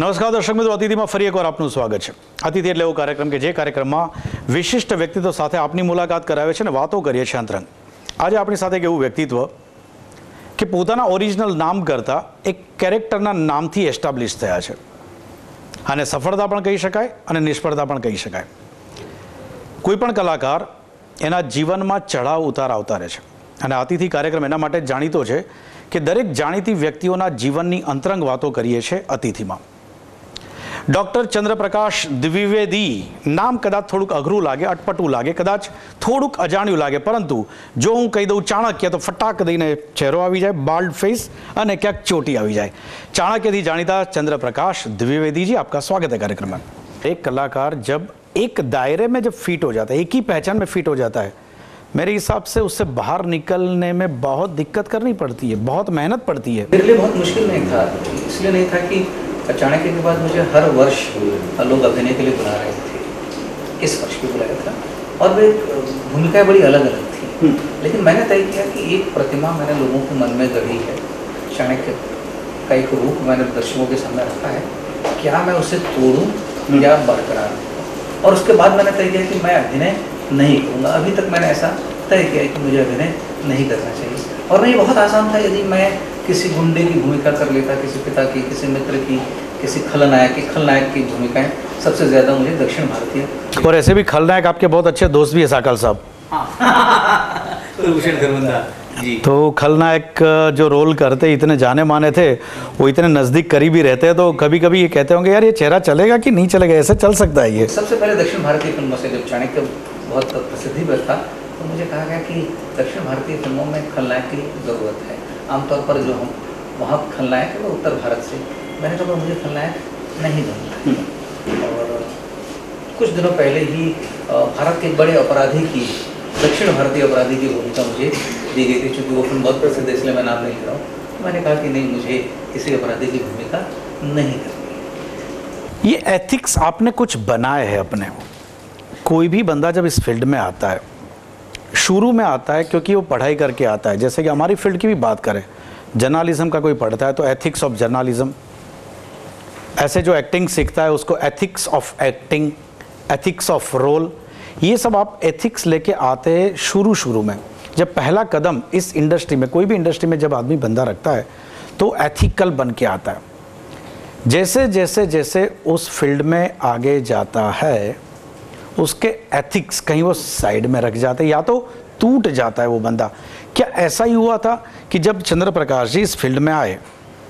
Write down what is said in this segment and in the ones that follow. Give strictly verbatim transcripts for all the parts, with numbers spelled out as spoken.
નમસ્કાર દર્શક મિત્રો, અતિથિમાં ફરી એકવાર આપનું સ્વાગત છે. અતિથિ એટલે એવો કાર્યક્રમ કે જે કાર્યક્રમમાં વિશિષ્ટ વ્યક્તિત્વ સાથે આપની મુલાકાત કરાવે છે અને વાતો કરીએ છીએ અંતરંગ. આજે આપણી સાથે એક એવું વ્યક્તિત્વ કે પોતાના ઓરિજિનલ નામ કરતાં એક કેરેક્ટરના નામથી એસ્ટાબ્લિશ થયા છે અને સફળતા પણ કહી શકાય અને નિષ્ફળતા પણ કહી શકાય. કોઈ પણ કલાકાર એના જીવનમાં ચઢાવ ઉતાર આવતા રહે છે અને અતિથિ કાર્યક્રમ એના માટે જાણીતો છે કે દરેક જાણીતી વ્યક્તિઓના જીવનની અંતરંગ વાતો કરીએ છીએ અતિથિમાં. ડૉક્ટર ચંદ્રપ્રકાશ દ્વિવેદી નામ કદાચ થોડુંક અઘરું લાગે, અટપટું લાગે, કદાચ થોડુંક અજાણ્યું લાગે, પરંતુ જો હું કહી દઉં ચાણક્ય તો ફટાક દઈને ચહેરો આવી જાય, બાલ્ડ ફેસ અને ક્યાંક ચોટી આવી જાય. चाणक्य जानीता चंद्रप्रकाश द्विवेदी जी, आपका स्वागत है कार्यक्रम में. एक कलाकार जब एक दायरे में जब फिट हो जाता है, एक ही पहचान में फिट हो जाता है, मेरे हिसाब से उससे बाहर निकलने में बहुत दिक्कत करनी पड़ती है, बहुत मेहनत पड़ती है. मेरे लिए बहुत मुश्किल नहीं था, इसलिए नहीं था कि चाणक्य के बाद मुझे हर वर्ष लोग अभिनय के लिए बुला रहे थे. इस वर्ष भी बुलाया था और वे भूमिकाएं बड़ी अलग अलग थी, लेकिन मैंने तय किया कि एक प्रतिमा मैंने लोगों के मन में गढ़ी है. चाणक्य का एक रूप मैंने दर्शकों के सामने रखा है, क्या मैं उसे तोड़ूं या बरकरार रखूं. और उसके बाद मैंने तय किया कि मैं अभिनय नहीं करूँगा. अभी तक मैंने ऐसा तय किया कि मुझे अभिनय नहीं करना चाहिए. और नहीं, बहुत आसान था. यदि मैं किसी गुंडे की भूमिका कर लेता, किसी पिता की, किसी मित्र की, किसी खलनायक की खलनायक की भूमिकाएं सबसे ज़्यादा मुझे दक्षिण भारतीय. और ऐसे भी खलनायक आपके बहुत अच्छे दोस्त भी है, साकल साहब. कुलभूषण खरबंदा जी. तो खलनायक जो रोल करते इतने जाने माने थे, वो इतने नज़दीक करीबी रहते हैं, तो कभी कभी ये कहते होंगे यार ये चेहरा चलेगा कि नहीं चलेगा, ऐसे चल सकता है ये. सबसे पहले दक्षिण भारतीय फिल्मों से जब चाणक्य बहुत प्रसिद्धि पर था तो मुझे कहा गया कि दक्षिण भारतीय फिल्मों में खलनायक की ज़रूरत है. आमतौर पर जो हम वहाँ खलनायक है वो उत्तर भारत से. मैंने कहा मुझे खलनायक नहीं बनना है. और कुछ दिनों पहले ही भारत के एक बड़े अपराधी की, दक्षिण भारतीय अपराधी की भूमिका मुझे दी गई थी. चूँकि वो फिल्म बहुत प्रसिद्ध है इसलिए मैं नाम नहीं ले रहा हूँ. मैंने कहा कि नहीं, मुझे किसी अपराधी की भूमिका नहीं करनी. ये एथिक्स आपने कुछ बनाए हैं अपने. कोई भी बंदा जब इस फील्ड में आता है, शुरू में आता है क्योंकि वो पढ़ाई करके आता है. जैसे कि हमारी फील्ड की भी बात करें, जर्नलिज्म का कोई पढ़ता है तो एथिक्स ऑफ जर्नलिज्म, ऐसे जो एक्टिंग सीखता है उसको ethics of acting, ethics of role, ये सब आप एथिक्स लेके आते हैं शुरू शुरू में. जब पहला कदम इस इंडस्ट्री में, कोई भी इंडस्ट्री में जब आदमी बंदा रखता है तो एथिकल बन के आता है. जैसे जैसे जैसे उस फील्ड में आगे जाता है उसके एथिक्स कहीं वो साइड में रख जाते हैं या तो टूट जाता है वो बंदा. क्या ऐसा ही हुआ था कि जब चंद्रप्रकाश जी इस फील्ड में आए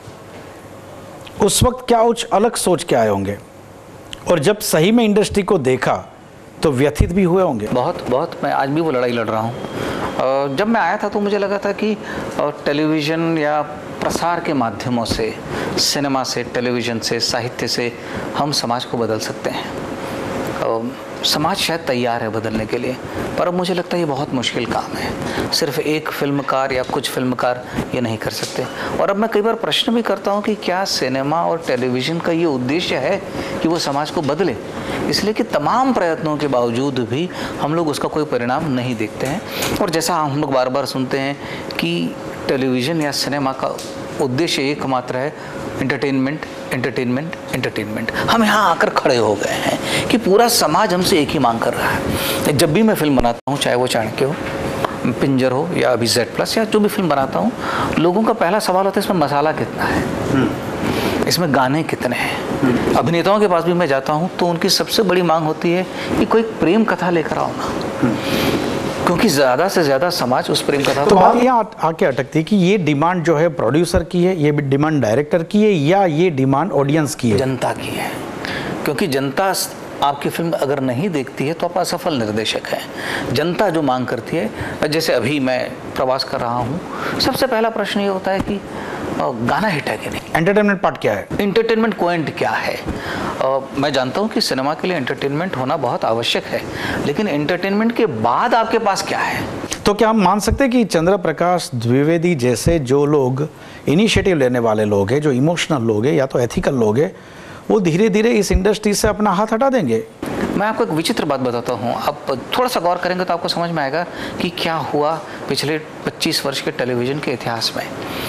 उस वक्त क्या कुछ अलग सोच के आए होंगे, और जब सही में इंडस्ट्री को देखा तो व्यथित भी हुए होंगे? बहुत बहुत. मैं आज भी वो लड़ाई लड़ रहा हूँ. जब मैं आया था तो मुझे लगा था कि टेलीविज़न या प्रसार के माध्यमों से, सिनेमा से, टेलीविज़न से, साहित्य से हम समाज को बदल सकते हैं. समाज शायद तैयार है बदलने के लिए, पर अब मुझे लगता है ये बहुत मुश्किल काम है. सिर्फ एक फिल्मकार या कुछ फिल्मकार ये नहीं कर सकते. और अब मैं कई बार प्रश्न भी करता हूँ कि क्या सिनेमा और टेलीविज़न का ये उद्देश्य है कि वो समाज को बदले, इसलिए कि तमाम प्रयत्नों के बावजूद भी हम लोग उसका कोई परिणाम नहीं देखते हैं. और जैसा हम लोग बार बार सुनते हैं कि टेलीविज़न या सिनेमा का उद्देश्य एकमात्र है एंटरटेनमेंट, एंटरटेनमेंट, एंटरटेनमेंट. हम यहाँ आकर खड़े हो गए हैं कि पूरा समाज हमसे एक ही मांग कर रहा है. जब भी मैं फिल्म बनाता हूँ, चाहे वो चाणक्य हो, पिंजर हो या अभी जेड प्लस या जो भी फिल्म बनाता हूँ, लोगों का पहला सवाल होता है इसमें मसाला कितना है, इसमें गाने कितने हैं. अभिनेताओं के पास भी मैं जाता हूँ तो उनकी सबसे बड़ी मांग होती है कि कोई प्रेम कथा लेकर आओ ना, क्योंकि ज़्यादा से ज़्यादा समाज उस प्रेम कथा. तो बात यहाँ आके अटकती कि ये डिमांड जो है प्रोड्यूसर की है, ये डिमांड डायरेक्टर की है, या ये डिमांड ऑडियंस की है? जनता की है. क्योंकि जनता आपकी फिल्म अगर नहीं देखती है तो आप असफल निर्देशक हैं. जनता जो मांग करती है, जैसे अभी मैं प्रवास कर रहा हूँ, सबसे पहला प्रश्न ये होता है कि गाना हिट है कि नहीं. एंटरटेनमेंट पार्ट क्या है, एंटरटेनमेंट पॉइंट क्या है. आ, मैं जानता हूँ कि सिनेमा के लिए एंटरटेनमेंट होना बहुत आवश्यक है, लेकिन एंटरटेनमेंट के बाद आपके पास क्या है. तो क्या हम मान सकते हैं कि चंद्रप्रकाश द्विवेदी जैसे जो लोग इनिशिएटिव लेने वाले लोग हैं, जो इमोशनल लोग हैं या तो एथिकल लोग हैं, वो धीरे धीरे इस इंडस्ट्री से अपना हाथ हटा देंगे? मैं आपको एक विचित्र बात बताता हूँ. आप थोड़ा सा गौर करेंगे तो आपको समझ में आएगा कि क्या हुआ पिछले पच्चीस वर्ष के टेलीविज़न के इतिहास में.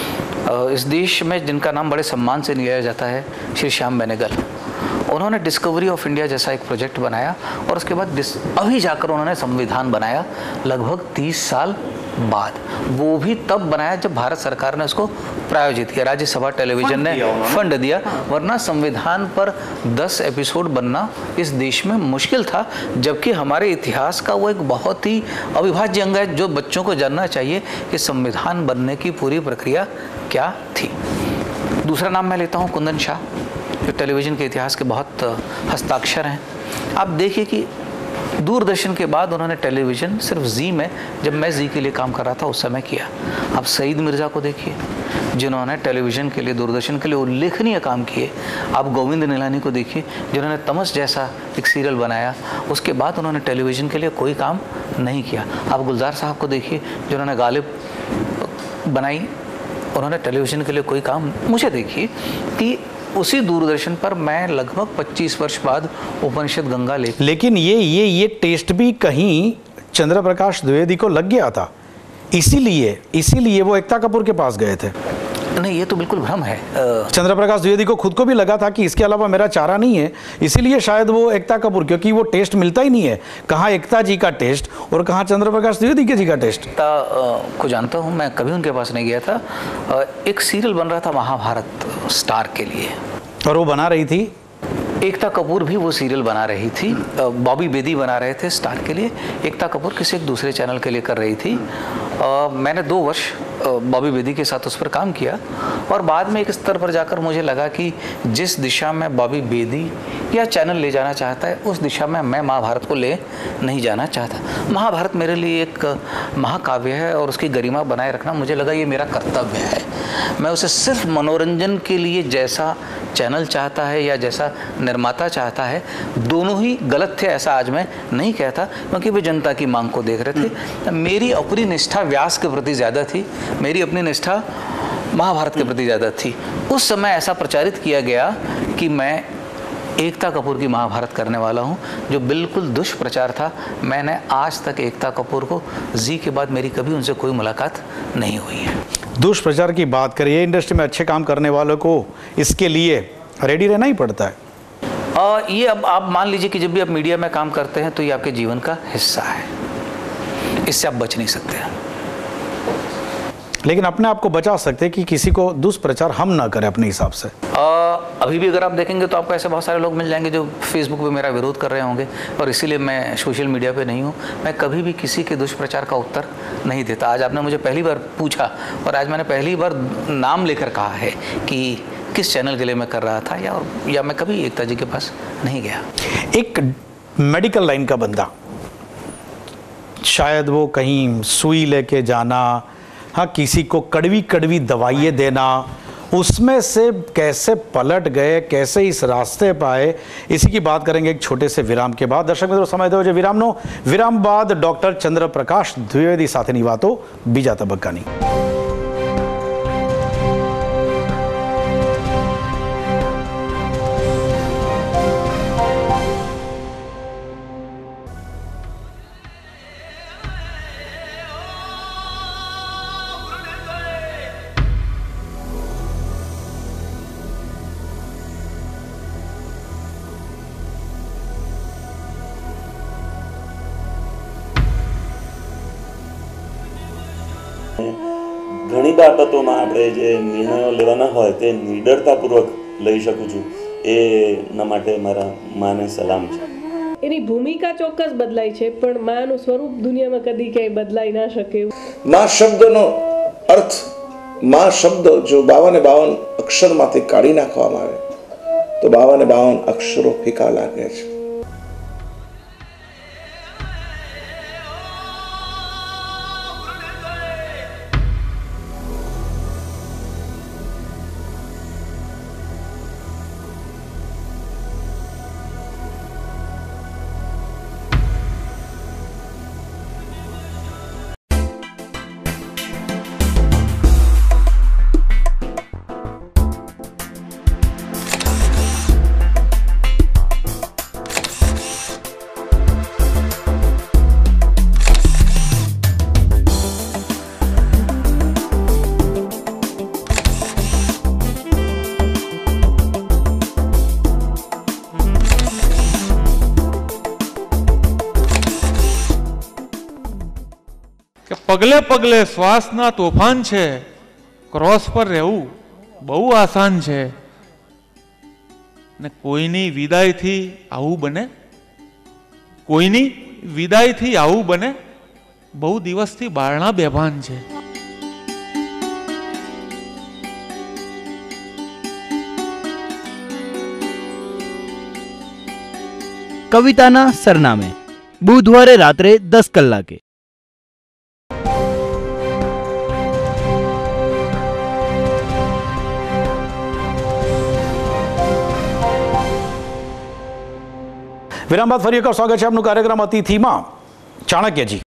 अ, इस देश में जिनका नाम बड़े सम्मान से लिया जाता है, श्री श्याम बेनेगल, उन्होंने डिस्कवरी ऑफ इंडिया जैसा एक प्रोजेक्ट बनाया और उसके बाद अभी जाकर उन्होंने संविधान बनाया, लगभग तीस साल बाद। वो भी तब बनाया जब भारत सरकार ने उसको प्रायोजित किया, राज्यसभा टेलीविजन ने फंड दिया, वरना संविधान पर दस एपिसोड बनना इस देश में मुश्किल था, जबकि हमारे इतिहास का वो एक बहुत ही अविभाज्य अंग है जो बच्चों को जानना चाहिए कि संविधान बनने की पूरी प्रक्रिया क्या थी। दूसरा नाम मैं लेता हूँ कुंदन शाह, जो टेलीविज़न के इतिहास के बहुत हस्ताक्षर हैं। आप देखिए कि दूरदर्शन के बाद उन्होंने टेलीविज़न सिर्फ जी में, जब मैं जी के लिए काम कर रहा था उस समय किया। आप सईद मिर्ज़ा को देखिए, जिन्होंने टेलीविज़न के लिए, दूरदर्शन के लिए उल्लेखनीय काम किए। आप गोविंद निलानी को देखिए, जिन्होंने तमस जैसा एक सीरियल बनाया, उसके बाद उन्होंने टेलीविज़न के लिए कोई काम नहीं किया। आप गुलजार साहब को देखिए, जिन्होंने गालिब बनाई, उन्होंने टेलीविज़न के लिए कोई काम। मुझे देखिए कि उसी दूरदर्शन पर मैं लगभग पच्चीस वर्ष बाद उपनिषद गंगा ले, लेकिन ये ये ये टेस्ट भी कहीं चंद्र प्रकाश द्विवेदी को लग गया था, इसीलिए इसीलिए वो एकता कपूर के पास गए थे। नहीं, ये तो बिल्कुल भ्रम है। चंद्र प्रकाश द्विवेदी को खुद को भी लगा था कि इसके अलावा मेरा चारा नहीं है, इसीलिए शायद वो एकता कपूर, क्योंकि वो टेस्ट मिलता ही नहीं है, कहाँ एकता जी का टेस्ट और कहाँ चंद्र प्रकाश द्विवेदी के जी का टेस्ट। एकता को जानता हूँ, मैं कभी उनके पास नहीं गया था। एक सीरियल बन रहा था महाभारत स्टार के लिए, और वो बना रही थी, एकता कपूर भी वो सीरियल बना रही थी, बॉबी बेदी बना रहे थे स्टार के लिए, एकता कपूर किसी एक दूसरे चैनल के लिए कर रही थी। आ, मैंने दो वर्ष बॉबी बेदी के साथ उस पर काम किया और बाद में एक स्तर पर जाकर मुझे लगा कि जिस दिशा में बॉबी बेदी या चैनल ले जाना चाहता है, उस दिशा में मैं महाभारत को ले नहीं जाना चाहता। महाभारत मेरे लिए एक महाकाव्य है और उसकी गरिमा बनाए रखना मुझे लगा ये मेरा कर्तव्य है। मैं उसे सिर्फ मनोरंजन के लिए जैसा चैनल चाहता है या जैसा निर्माता चाहता है, दोनों ही गलत थे, ऐसा आज मैं नहीं कहता, क्योंकि वे जनता की मांग को देख रहे थे। मेरी अपनी निष्ठा व्यास के प्रति ज़्यादा थी, मेरी अपनी निष्ठा महाभारत के प्रति ज़्यादा थी। उस समय ऐसा प्रचारित किया गया कि मैं एकता कपूर की महाभारत करने वाला हूं, जो बिल्कुल दुष्प्रचार था। मैंने आज तक एकता कपूर को, जी के बाद मेरी कभी उनसे कोई मुलाकात नहीं हुई है। दुष्प्रचार की बात करिए, इंडस्ट्री में अच्छे काम करने वालों को इसके लिए रेडी रहना ही पड़ता है। आ, ये अब आप मान लीजिए कि जब भी आप मीडिया में काम करते हैं तो ये आपके जीवन का हिस्सा है, इससे आप बच नहीं सकते हैं। लेकिन अपने आप को बचा सकते हैं कि किसी को दुष्प्रचार हम ना करें अपने हिसाब से। आ, अभी भी अगर आप देखेंगे तो आपको ऐसे बहुत सारे लोग मिल जाएंगे जो फेसबुक पे मेरा विरोध कर रहे होंगे, और इसीलिए मैं सोशल मीडिया पे नहीं हूँ। मैं कभी भी किसी के दुष्प्रचार का उत्तर नहीं देता। आज आपने मुझे पहली बार पूछा और आज मैंने पहली बार नाम लेकर कहा है कि किस चैनल के लिए मैं कर रहा था, या और या मैं कभी एकता जी के पास नहीं गया। एक मेडिकल लाइन का बंदा, शायद वो कहीं सुई लेके जाना, हाँ, किसी को कड़वी कड़वी दवाइयाँ देना, उसमें से कैसे पलट गए, कैसे इस रास्ते पाए, इसी की बात करेंगे एक छोटे से विराम के बाद। दर्शक मित्रों, समय दो विराम नो विराम बाद डॉक्टर चंद्र प्रकाश द्विवेदी સાથેની વાતો બીજા તબક્કાની। ઘણી બાબતોમાં આપણે જે નિર્ણયો લેવાના હોય તે નિડરતાપૂર્વક લઈ શકું છું, એના માટે મારા માને સલામ છે। એની ભૂમિકા ચોક્કસ બદલાય છે, પણ માનું સ્વરૂપ દુનિયામાં કદી ક્યાંય બદલાઈ ના શકે। મા શબ્દનો અર્થ, મા શબ્દ જો બાવને બાવન અક્ષરમાંથી કાઢી નાખવામાં આવે તો બાવને બાવન અક્ષરો ફીકા લાગે છે। પગલે પગલે શ્વાસના તોફાન છે, ક્રોસ પર રહેવું બહુ આસાન છે, ને કોઈની વિદાયથી આવું બને, કોઈની વિદાયથી આવું બને, બહુ દિવસથી બારણા બેભાન છે. કવિતાના સરનામે બુધવારે રાત્રે દસ કલાકે. विराम बाद फरी एक और स्वागत है आपનું कार्यक्रम अतिथिમાં. चाणक्य जी,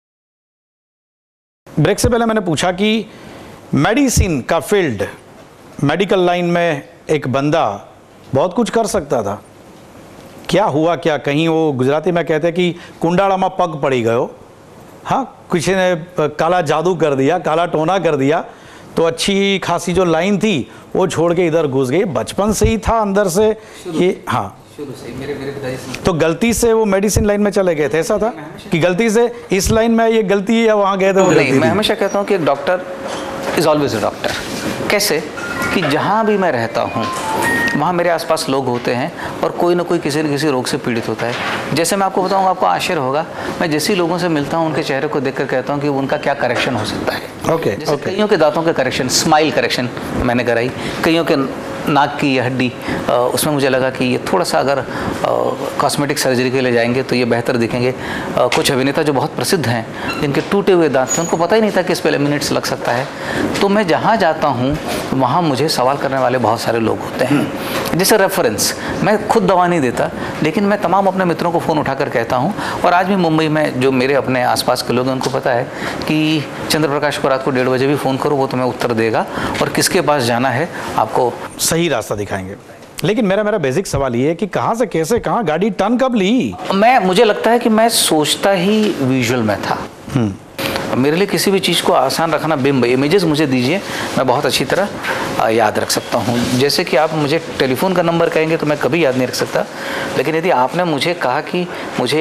ब्रेक से पहले मैंने पूछा कि मेडिसिन का फील्ड, मेडिकल लाइन में एक बंदा बहुत कुछ कर सकता था. क्या हुआ क्या? कहीं वो गुजराती में कहते हैं कि कुंडाળામાં पग पड़ी गयो. हाँ, किसी ने काला जादू कर दिया, काला टोना कर दिया, तो अच्छी खासी जो लाइन थी वो छोड़ के इधर घुस गई. बचपन से ही था अंदर से ये. हाँ, शुरू से मेरे मेरे पिताजी तो गलती से वो मेडिसिन लाइन में चले गए थे, ऐसा था कि गलती से इस लाइन में ये गलती है या वहाँ गए थे वो नहीं, गलती मैं थी? हमेशा कहता हूँ कि एक doctor is always a doctor. कैसे कि जहाँ भी मैं रहता हूँ वहाँ मेरे आसपास लोग होते हैं और कोई ना कोई किसी न किसी रोग से पीड़ित होता है. जैसे मैं आपको बताऊँगा, आपको आश्चर्य होगा, मैं जैसे ही लोगों से मिलता हूँ उनके चेहरे को देखकर कहता हूँ कि उनका क्या करेक्शन हो सकता है. ओके, जैसे ओके. कईयों के दांतों के करेक्शन, स्माइल करेक्शन मैंने कराई. कईयों के नाक की हड्डी, उसमें मुझे लगा कि ये थोड़ा सा अगर कॉस्मेटिक सर्जरी के लिए जाएंगे तो ये बेहतर दिखेंगे. आ, कुछ अभिनेता जो बहुत प्रसिद्ध हैं जिनके टूटे हुए दांत थे, उनको पता ही नहीं था कि इस पे लेमिनेट्स लग सकता है. तो मैं जहाँ जाता हूँ वहाँ मुझे सवाल करने वाले बहुत सारे लोग होते हैं. जैसे रेफरेंस, मैं खुद दवा नहीं देता, लेकिन मैं तमाम अपने मित्रों को फ़ोन उठाकर कहता हूँ. और आज भी मुंबई में जो मेरे अपने आसपास के लोग हैं उनको पता है कि चंद्र प्रकाश को रात को डेढ़ बजे भी फ़ोन करो वो तुम्हें उत्तर देगा और किसके पास जाना है आपको सही रास्ता दिखाएंगे. लेकिन मेरा मेरा बेसिक सवाल ये है कि कहाँ से कैसे कहाँ गाड़ी टर्न कब ली? मैं मुझे लगता है कि मैं सोचता ही विजुअल में था. मेरे लिए किसी भी चीज़ को आसान रखना, बिंब इमेजेस मुझे दीजिए, मैं बहुत अच्छी तरह याद रख सकता हूँ. जैसे कि आप मुझे टेलीफोन का नंबर कहेंगे तो मैं कभी याद नहीं रख सकता, लेकिन यदि आपने मुझे कहा कि मुझे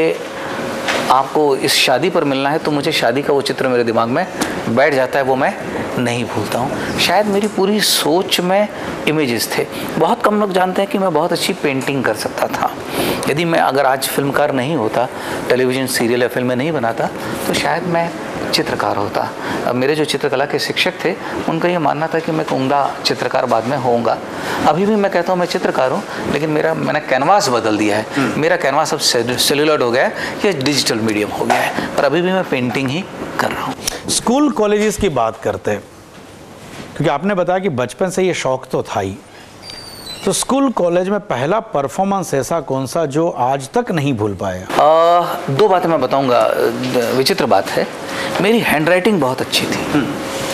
आपको इस शादी पर मिलना है तो मुझे शादी का वो चित्र मेरे दिमाग में बैठ जाता है, वो मैं नहीं भूलता हूँ. शायद मेरी पूरी सोच में इमेजेस थे. बहुत कम लोग जानते हैं कि मैं बहुत अच्छी पेंटिंग कर सकता था. यदि मैं अगर आज फिल्मकार नहीं होता, टेलीविज़न सीरियल या फिल्में नहीं बनाता, तो शायद मैं चित्रकार होता. मेरे जो चित्रकला के शिक्षक थे उनका ये मानना था कि मैं उम्दा चित्रकार बाद में होऊंगा. अभी भी मैं कहता हूँ मैं चित्रकार हूँ, लेकिन मेरा मैंने कैनवास बदल दिया है. मेरा कैनवास अब सेल्यूलॉइड हो गया है या डिजिटल मीडियम हो गया है, पर अभी भी मैं पेंटिंग ही कर रहा हूँ. स्कूल कॉलेजेस की बात करते हैं, क्योंकि आपने बताया कि बचपन से ये शौक तो था ही. तो स्कूल कॉलेज में पहला परफॉर्मेंस ऐसा कौन सा जो आज तक नहीं भूल पाए? आ, दो बातें मैं बताऊंगा. विचित्र बात है, मेरी हैंडराइटिंग बहुत अच्छी थी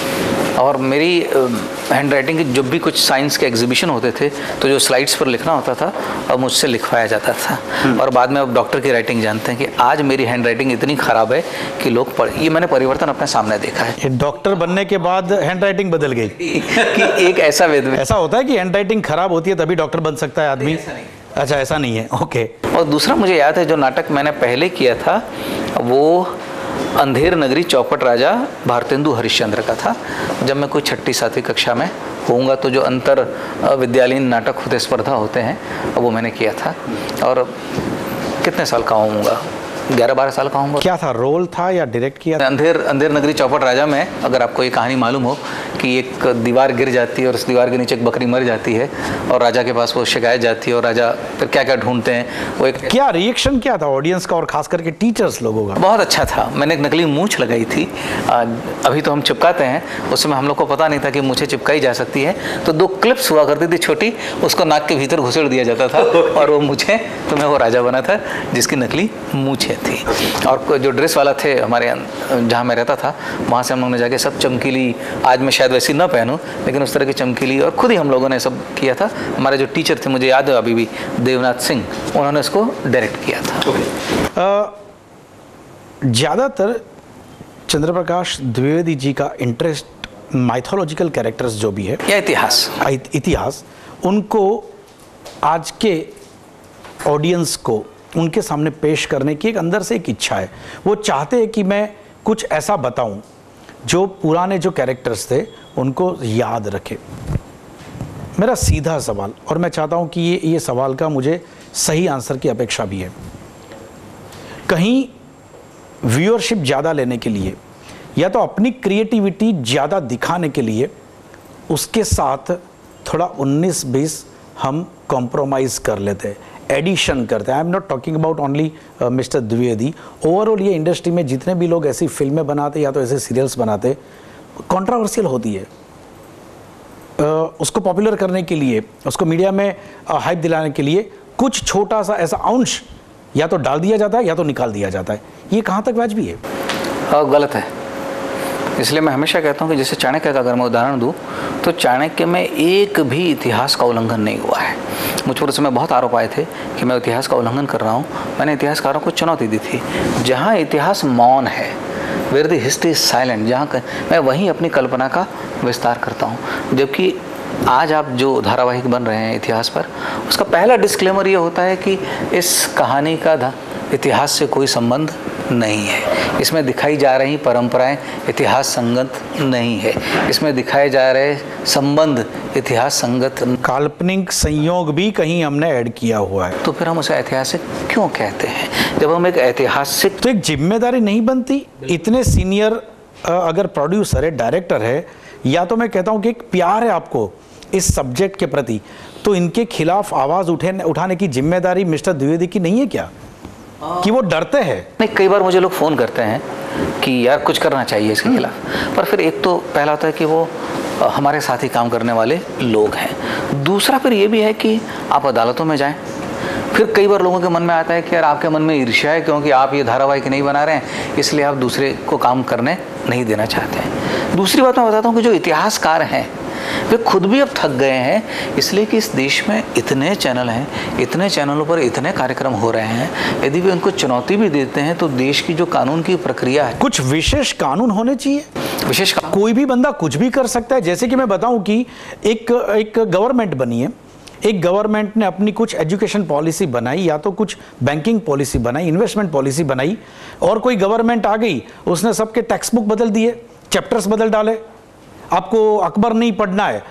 और मेरी हैंड राइटिंग की जब भी कुछ साइंस के एग्जीबिशन होते थे तो जो स्लाइड्स पर लिखना होता था और मुझसे लिखवाया जाता था. और बाद में अब डॉक्टर की राइटिंग जानते हैं कि आज मेरी हैंड राइटिंग इतनी ख़राब है कि लोग पढ़, ये मैंने परिवर्तन अपने सामने देखा है. डॉक्टर बनने के बाद हैंड राइटिंग बदल गई कि एक ऐसा वेद में ऐसा होता है कि हैंड राइटिंग खराब होती है तभी डॉक्टर बन सकता है आदमी? अच्छा, ऐसा नहीं है. ओके. और दूसरा मुझे याद है जो नाटक मैंने पहले किया था वो अंधेर नगरी चौपट राजा भारतेंदु हरिश्चंद्र का था. जब मैं कोई छठी सातवीं कक्षा में होऊंगा तो जो अंतर विद्यालयीन नाटक होते, स्पर्धा होते हैं, वो मैंने किया था. और कितने साल का होऊंगा, ग्यारह बारह साल का होऊंगा. क्या था, रोल था या डायरेक्ट किया? अंधेर अंधेर नगरी चौपट राजा में अगर आपको ये कहानी मालूम हो कि एक दीवार गिर जाती है और उस दीवार के नीचे एक बकरी मर जाती है और राजा के पास वो शिकायत जाती है और राजा फिर क्या क्या ढूंढते हैं. वो एक क्या रिएक्शन क्या था ऑडियंस का और खास करके टीचर्स लोगों का? बहुत अच्छा था. मैंने एक नकली मूंछ लगाई थी. आ, अभी तो हम चिपकाते हैं, उस समय हम लोग को पता नहीं था कि मूंछें चिपकाई जा सकती है. तो दो क्लिप्स हुआ करती थी छोटी, उसको नाक के भीतर घुसेड़ दिया जाता था और वो मूंछें, तो मैं वो राजा बना था जिसकी नकली मूंछें थी. और जो ड्रेस वाला थे हमारे जहाँ मैं रहता था, वहाँ से हम लोगों ने जाके सब चमकीली, आज मैं शायद वैसी ना पहनूं, लेकिन उस तरह की चमकीली, और खुद ही हम लोगों ने सब किया था. हमारे जो टीचर थे, मुझे याद है अभी भी, देवनाथ सिंह, उन्होंने इसको डायरेक्ट किया था. ज़्यादातर चंद्र प्रकाश द्विवेदी जी का इंटरेस्ट माइथोलॉजिकल कैरेक्टर्स जो भी है या इतिहास इतिहास उनको आज के ऑडियंस को उनके सामने पेश करने की एक अंदर से एक इच्छा है. वो चाहते हैं कि मैं कुछ ऐसा बताऊं जो पुराने जो कैरेक्टर्स थे उनको याद रखे। मेरा सीधा सवाल, और मैं चाहता हूं कि ये ये सवाल का मुझे सही आंसर की अपेक्षा भी है, कहीं व्यूअरशिप ज़्यादा लेने के लिए या तो अपनी क्रिएटिविटी ज़्यादा दिखाने के लिए उसके साथ थोड़ा उन्नीस बीस हम कॉम्प्रोमाइज़ कर लेते हैं, एडिशन करते हैं। I am not talking about only mister Dwivedi, overall ये इंडस्ट्री में जितने भी लोग ऐसी फिल्में बनाते या तो ऐसे सीरियल्स बनाते, कंट्रोवर्शियल होती है। uh, उसको पॉपुलर करने के लिए, उसको मीडिया में हाइप uh, दिलाने के लिए कुछ छोटा सा ऐसा अंश या तो डाल दिया जाता है या तो निकाल दिया जाता है। ये कहाँ तक वाजिबी है? आ, गलत है। इसलिए मैं हमेशा कहता हूँ कि जैसे चाणक्य का अगर मैं उदाहरण दूँ तो चाणक्य में एक भी इतिहास का उल्लंघन नहीं हुआ है। मुझ पर उस समय बहुत आरोप आए थे कि मैं इतिहास का उल्लंघन कर रहा हूँ। मैंने इतिहासकारों को चुनौती दी थी, जहाँ इतिहास मौन है, where the history is silent, जहाँ मैं वहीं अपनी कल्पना का विस्तार करता हूँ। जबकि आज आप जो धारावाहिक बन रहे हैं इतिहास पर, उसका पहला डिस्क्लेमर ये होता है कि इस कहानी का इतिहास से कोई संबंध नहीं है, इसमें दिखाई जा रही परंपराएं इतिहास संगत नहीं है, इसमें दिखाए जा रहे संबंध इतिहास संगत। काल्पनिक संयोग भी कहीं हमने ऐड किया हुआ है, तो फिर हम उसे ऐतिहासिक क्यों कहते हैं? जब हम एक ऐतिहासिक, तो एक जिम्मेदारी नहीं बनती? इतने सीनियर अगर प्रोड्यूसर है, डायरेक्टर है, या तो मैं कहता हूँ कि एक प्यार है आपको इस सब्जेक्ट के प्रति, तो इनके खिलाफ आवाज उठे उठाने की जिम्मेदारी मिस्टर द्विवेदी की नहीं है क्या? कि वो डरते हैं? नहीं, कई बार मुझे लोग फ़ोन करते हैं कि यार कुछ करना चाहिए इसके खिलाफ, पर फिर एक तो पहला होता है कि वो हमारे साथ ही काम करने वाले लोग हैं, दूसरा फिर ये भी है कि आप अदालतों में जाएं। फिर कई बार लोगों के मन में आता है कि यार आपके मन में ईर्ष्या है क्योंकि आप ये धारावाहिक नहीं बना रहे हैं, इसलिए आप दूसरे को काम करने नहीं देना चाहते हैं। दूसरी बात मैं बताता हूँ कि जो इतिहासकार हैं वे खुद भी अब थक गए हैं, इसलिए कि इस देश में इतने चैनल हैं, इतने चैनलों पर इतने कार्यक्रम हो रहे हैं, यदि वे उनको चुनौती भी देते हैं तो देश की जो कानून की प्रक्रिया है, कुछ विशेष कानून होने चाहिए। विशेष कानून कोई भी बंदा कुछ भी कर सकता है। जैसे कि मैं बताऊं कि एक एक गवर्नमेंट बनी है, एक गवर्नमेंट ने अपनी कुछ एजुकेशन पॉलिसी बनाई, या तो कुछ बैंकिंग पॉलिसी बनाई, इन्वेस्टमेंट पॉलिसी बनाई, और कोई गवर्नमेंट आ गई, उसने सबके टेक्स्ट बुक बदल दिए, चैप्टर्स बदल डाले। आपको अकबर नहीं पढ़ना है,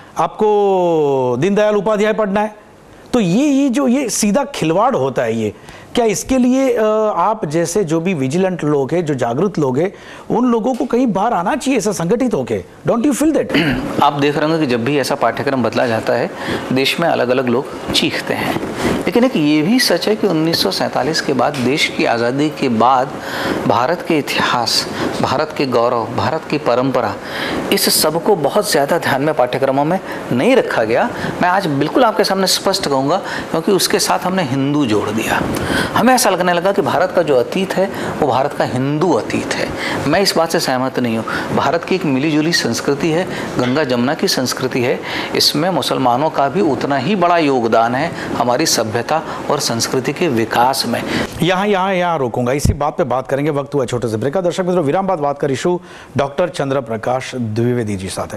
आपको दीनदयाल उपाध्याय पढ़ना है। तो ये ये जो ये सीधा खिलवाड़ होता है, ये क्या इसके लिए आप जैसे जो भी विजिलेंट लोग हैं, जो जागरूक लोग हैं, उन लोगों को कहीं बाहर आना चाहिए ऐसा संगठित होके? Don't you feel that? आप देख रहे होंगे कि जब भी ऐसा पाठ्यक्रम बदला जाता है देश में अलग अलग लोग चीखते हैं, लेकिन एक ये भी सच है कि उन्नीस सौ सैंतालीस के बाद, देश की आज़ादी के बाद, भारत के इतिहास, भारत के गौरव, भारत की परंपरा, इस सब को बहुत ज़्यादा ध्यान में पाठ्यक्रमों में नहीं रखा गया। मैं आज बिल्कुल आपके सामने स्पष्ट कहूँगा, क्योंकि उसके साथ हमने हिंदू जोड़ दिया। हमें ऐसा लगने लगा कि भारत का जो अतीत है वो भारत का हिंदू अतीत है। मैं इस बात से सहमत नहीं हूँ। भारत की एक मिलीजुली संस्कृति है, गंगा जमुना की संस्कृति है, इसमें मुसलमानों का भी उतना ही बड़ा योगदान है हमारी सभ्यता और संस्कृति के विकास में। यहाँ यहाँ यहाँ रोकूंगा, इसी बात पे बात करेंगे। वक्त हुआ छोटे से ब्रेक का। दर्शक मित्रों, विराम बाद बात करीશું डॉक्टर चंद्र प्रकाश द्विवेदी जी साथ।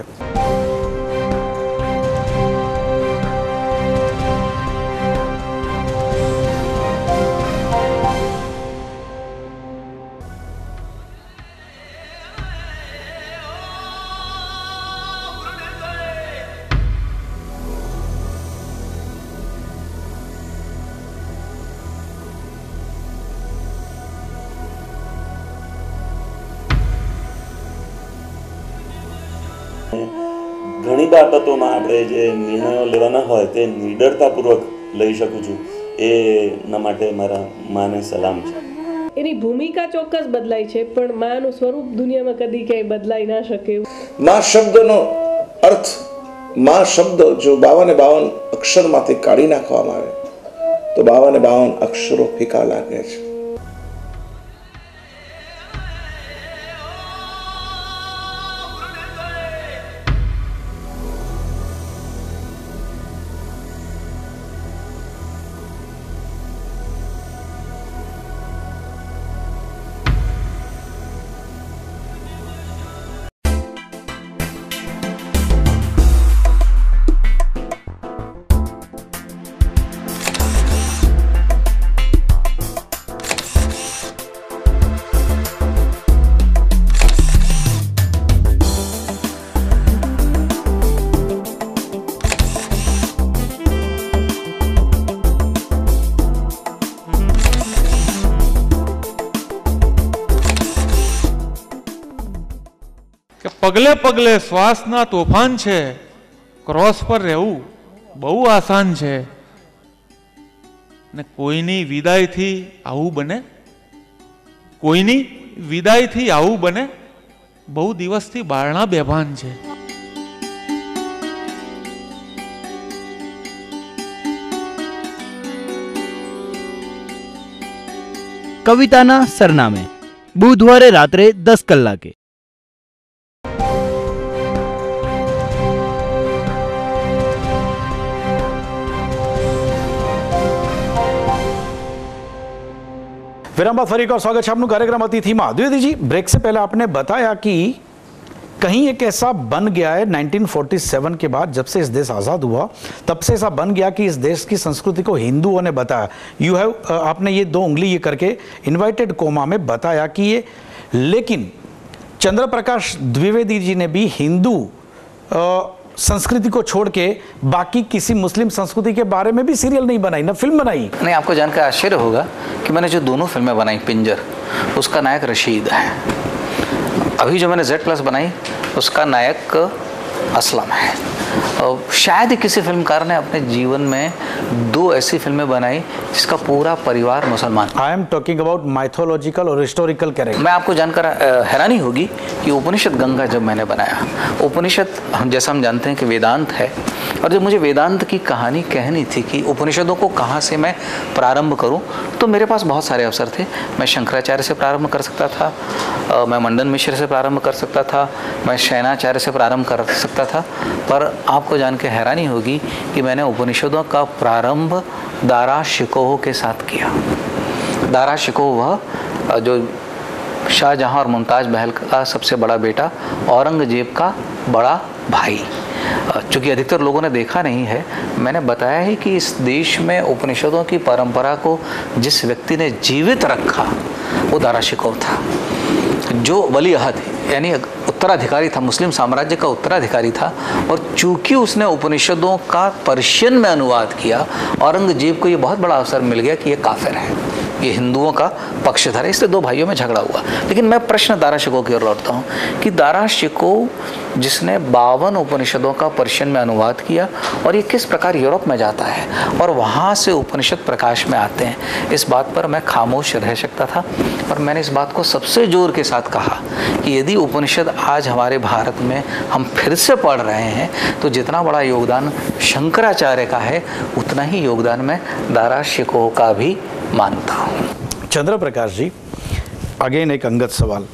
ઘણી બાબતોમાં આપણે જે નિર્ણયો લેવાના હોય તે નિડરતાપૂર્વક લઈ શકું છું, એના માટે મારા માને સલામ છે। એની ભૂમિકા ચોક્કસ બદલાઈ છે, પણ માનું સ્વરૂપ દુનિયામાં કદી ક્યાંય બદલાઈ ના શકે। માં શબ્દનો અર્થ, માં શબ્દ જો બાવને બાવન અક્ષરમાંથી કાઢી નાખવામાં આવે તો બાવને બાવન અક્ષરો ફીકા લાગે છે। પગલે પગલે શ્વાસના તોફાન છે, ક્રોસ પર રહેવું બહુ આસાન છે, ને કોઈની વિદાયથી આવું બને, કોઈની વિદાયથી આવું બને, બહુ દિવસથી બારણા બેભાન છે. કવિતાના સરનામે બુધવારે રાત્રે દસ કલાકે. विराम बाद फरी एक और स्वागत है आपका कार्यक्रम अतिथि में. द्विवेदी जी, ब्रेक से पहले आपने बताया कि कहीं एक ऐसा बन गया है नाइनटीन फोर्टी सेवन के बाद, जब से इस देश आज़ाद हुआ तब से ऐसा बन गया कि इस देश की संस्कृति को हिंदुओं ने बताया. यू हैव, आपने ये दो उंगली ये करके इन्वर्टेड कोमा में बताया कि ये, लेकिन चंद्र प्रकाश द्विवेदी जी ने भी हिंदू संस्कृति को छोड़ के बाकी किसी मुस्लिम संस्कृति के बारे में भी सीरियल नहीं बनाई, ना फिल्म बनाई. नहीं, आपको जानकर आश्चर्य होगा कि मैंने जो दोनों फिल्में बनाई, पिंजर, उसका नायक रशीद है. अभी जो मैंने जेड प्लस बनाई उसका नायक असलम है. शायद ही किसी फिल्मकार ने अपने जीवन में दो ऐसी फिल्में बनाई जिसका पूरा परिवार मुसलमान. I am talking about mythological और हिस्टोरिकल कैरेक्टर. मैं आपको जानकर हैरानी होगी कि उपनिषद गंगा जब मैंने बनाया, उपनिषद हम जैसा हम जानते हैं कि वेदांत है, और जब मुझे वेदांत की कहानी कहनी थी कि उपनिषदों को कहाँ से मैं प्रारंभ करूं, तो मेरे पास बहुत सारे अवसर थे. मैं शंकराचार्य से प्रारंभ कर सकता था, मैं मंडन मिश्र से प्रारंभ कर सकता था, मैं शयनाचार्य से प्रारंभ कर सकता था, पर आपको जान के हैरानी होगी कि मैंने उपनिषदों का प्रारंभ दारा शिकोह के साथ किया. दारा शिकोह वह जो शाहजहां और मुमताज़ महल का सबसे बड़ा बेटा, औरंगजेब का बड़ा भाई. चूँकि अधिकतर लोगों ने देखा नहीं है, मैंने बताया है कि इस देश में उपनिषदों की परंपरा को जिस व्यक्ति ने जीवित रखा वो दारा शिकोह था, जो वली अहद यानी उत्तराधिकारी था, मुस्लिम साम्राज्य का उत्तराधिकारी था. और चूंकि उसने उपनिषदों का पर्शियन में अनुवाद किया, औरंगजेब को ये बहुत बड़ा अवसर मिल गया कि ये काफिर है, ये हिंदुओं का पक्षधर है. इससे दो भाइयों में झगड़ा हुआ. लेकिन मैं प्रश्न दारा शिकोह की ओर लौटता हूँ कि दारा शिकोह जिसने बावन उपनिषदों का पर्शियन में अनुवाद किया, और ये किस प्रकार यूरोप में जाता है और वहाँ से उपनिषद प्रकाश में आते हैं, इस बात पर मैं खामोश रह सकता था. और मैंने इस बात को सबसे जोर के साथ कहा कि यदि उपनिषद आज हमारे भारत में हम फिर से पढ़ रहे हैं, तो जितना बड़ा योगदान शंकराचार्य का है, उतना ही योगदान मैं दारा शिकोह का भी मानता हूँ. चंद्र प्रकाश जी, अगेन एक अंगत सवाल.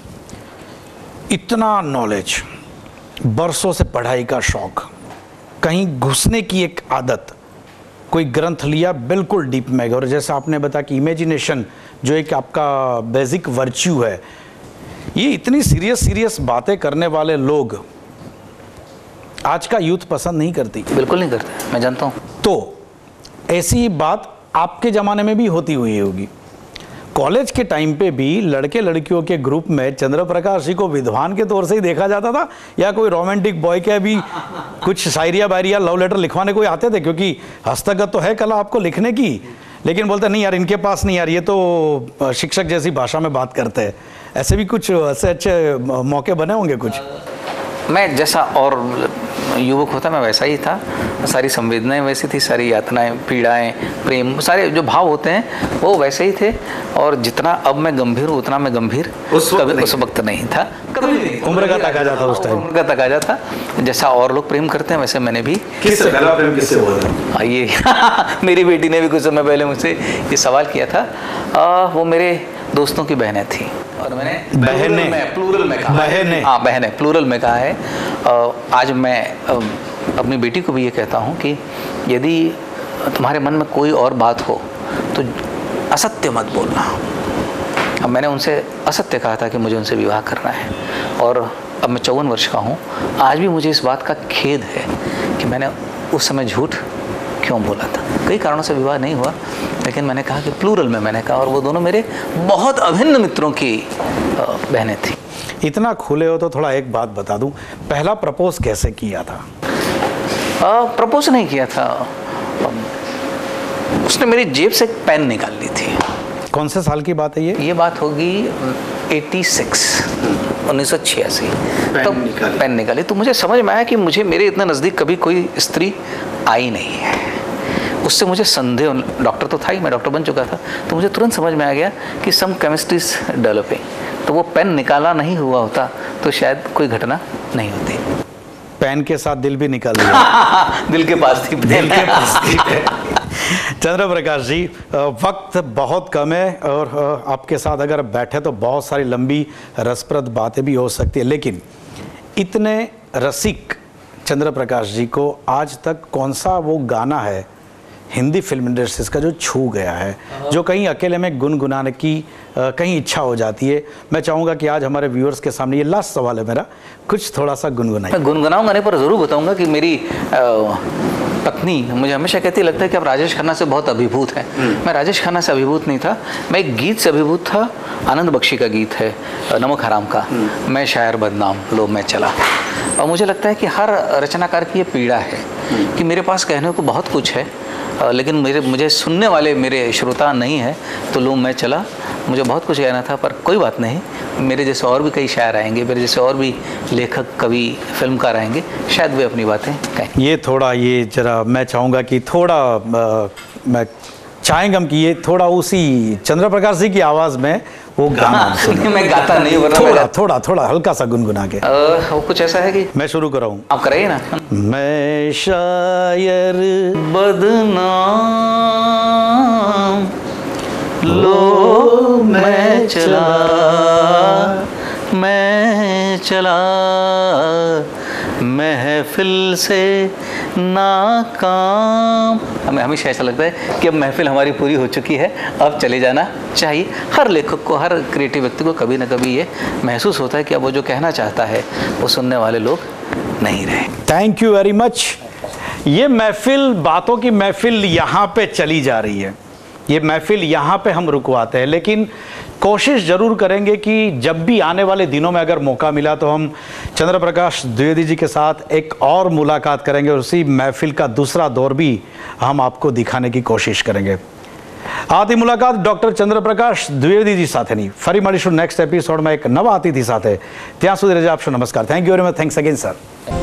इतना नॉलेज, बरसों से पढ़ाई का शौक, कहीं घुसने की एक आदत, कोई ग्रंथ लिया बिल्कुल डीप में गए, और जैसा आपने बताया कि इमेजिनेशन जो एक आपका बेसिक वर्च्यू है, ये इतनी सीरियस सीरियस बातें करने वाले लोग आज का यूथ पसंद नहीं करती. बिल्कुल नहीं करते, मैं जानता हूँ. तो ऐसी बात आपके ज़माने में भी होती हुई होगी. कॉलेज के टाइम पे भी लड़के लड़कियों के ग्रुप में चंद्र प्रकाश जी को विद्वान के तौर से ही देखा जाता था, या कोई रोमांटिक बॉय के भी कुछ शायरिया बायरिया लव लेटर लिखवाने कोई आते थे? क्योंकि हस्तगत तो है कला आपको लिखने की, लेकिन बोलते नहीं यार इनके पास नहीं, यार ये तो शिक्षक जैसी भाषा में बात करते हैं. ऐसे भी कुछ ऐसे अच्छे मौके बने होंगे कुछ? मैं जैसा और युवक होता मैं वैसा ही था. सारी संवेदनाएं वैसी थी, सारी यातनाएं, पीड़ाएं, प्रेम, सारे जो भाव होते हैं वो वैसे ही थे. और जितना अब मैं गंभीर हूँ उतना मैं गंभीर उस वक्त नहीं, उस वक्त नहीं था. कभी नहीं. उम्र का तकाजा था उस टाइम. उम्र का तकाजा था. जैसा और लोग प्रेम करते हैं वैसे मैंने भी. किससे पहला प्रेम किससे हुआ था? ये मेरी बेटी ने भी कुछ समय पहले मुझसे ये सवाल किया था. आ, वो मेरे दोस्तों की बहनें थी, और मैंने बहनें में प्लूरल में कहा. बहनें, हाँ बहनें प्लूरल में कहा है. आज मैं अपनी बेटी को भी ये कहता हूँ कि यदि तुम्हारे मन में कोई और बात हो तो असत्य मत बोलना. अब मैंने उनसे असत्य कहा था कि मुझे उनसे विवाह करना है, और अब मैं चौवन वर्ष का हूँ. आज भी मुझे इस बात का खेद है कि मैंने उस समय झूठ क्यों बोला था. कई कारणों से विवाह नहीं हुआ, लेकिन मैंने कहा कि प्लूरल में मैंने कहा, और वो दोनों मेरे बहुत अभिन्न मित्रों की बहनें थी. इतना खुले हो तो थोड़ा एक बात बता दूं, पहला प्रपोज कैसे किया था? प्रपोज नहीं किया था, उसने मेरी जेब से एक पेन निकाल ली थी. कौन से साल की बात है ये? ये बात होगी छियासी उन्नीस सौ छियासी तो पेन निकाली तो मुझे समझ में आया कि मुझे मेरे इतना नज़दीक कभी कोई स्त्री आई नहीं है। उससे मुझे संदेह, डॉक्टर तो था ही, मैं डॉक्टर बन चुका था, तो मुझे तुरंत समझ में आ गया कि सम केमिस्ट्री इज डेवलपिंग। तो वो पेन निकाला नहीं हुआ होता तो शायद कोई घटना नहीं होती। पेन के साथ दिल भी निकल गया। दिल के पास थी, दिल के पास थी। चंद्र प्रकाश जी, वक्त बहुत कम है और आपके साथ अगर बैठे तो बहुत सारी लंबी रसप्रद बातें भी हो सकती है, लेकिन इतने रसिक चंद्र प्रकाश जी को आज तक कौन सा वो गाना है हिंदी फिल्म इंडस्ट्रीज का जो छू गया है, जो कहीं अकेले में गुनगुनाने की कहीं इच्छा हो जाती है? मैं चाहूँगा कि आज हमारे व्यूअर्स के सामने ये लास्ट सवाल है मेरा, कुछ थोड़ा सा गुनगुनाइए। मैं गुनगुनाऊंगा नहीं, पर ज़रूर बताऊंगा कि मेरी पत्नी मुझे हमेशा कहती, लगता है कि आप राजेश खन्ना से बहुत अभिभूत हैं। मैं राजेश खन्ना से अभिभूत नहीं था, मैं एक गीत से अभिभूत था। आनंद बख्शी का गीत है नमक हराम का, मैं शायर बदनाम लो मैं चला। और मुझे लगता है कि हर रचनाकार की ये पीड़ा है कि मेरे पास कहने को बहुत कुछ है, लेकिन मेरे मुझे सुनने वाले मेरे श्रोता नहीं है, तो लो मैं चला। मुझे बहुत कुछ कहना था, पर कोई बात नहीं, मेरे जैसे और भी कई शायर आएंगे, मेरे जैसे और भी लेखक, कवि, फिल्मकार आएंगे, शायद वे अपनी बातें कहें। ये थोड़ा, ये जरा मैं चाहूँगा कि थोड़ा आ, मैं चाहेंगे हम कि ये थोड़ा उसी चंद्र प्रकाश जी की आवाज़ में वो गाना मैं गाता नहीं, वरना थोड़ा थोड़ा थोड़ा हल्का सा गुनगुना के। वो कुछ ऐसा है कि मैं शुरू कर रहा हूँ, आप कराइए ना। मैं शायर बदनाम लो मैं चला, मैं चला महफिल से नाकाम। हमें हमेशा ऐसा लगता है कि अब महफिल हमारी पूरी हो चुकी है, अब चले जाना चाहिए। हर लेखक को, हर क्रिएटिव व्यक्ति को कभी ना कभी ये महसूस होता है कि अब वो जो कहना चाहता है वो सुनने वाले लोग नहीं रहे। Thank you very much. ये महफिल, बातों की महफिल यहाँ पे चली जा रही है, ये महफिल यहाँ पे हम रुकवाते हैं, लेकिन कोशिश जरूर करेंगे कि जब भी आने वाले दिनों में अगर मौका मिला तो हम चंद्र प्रकाश द्विवेदी जी के साथ एक और मुलाकात करेंगे और उसी महफिल का दूसरा दौर भी हम आपको दिखाने की कोशिश करेंगे। आती मुलाकात डॉक्टर चंद्र प्रकाश द्विवेदी जी साथ नहीं, फरी મળીશું નેક્સ્ટ એપિસોડમાં એક નવા અતિથિ સાથે। ત્યાં સુધી રજા આપશો, નમસ્કાર। Thank you very much, thanks again sir.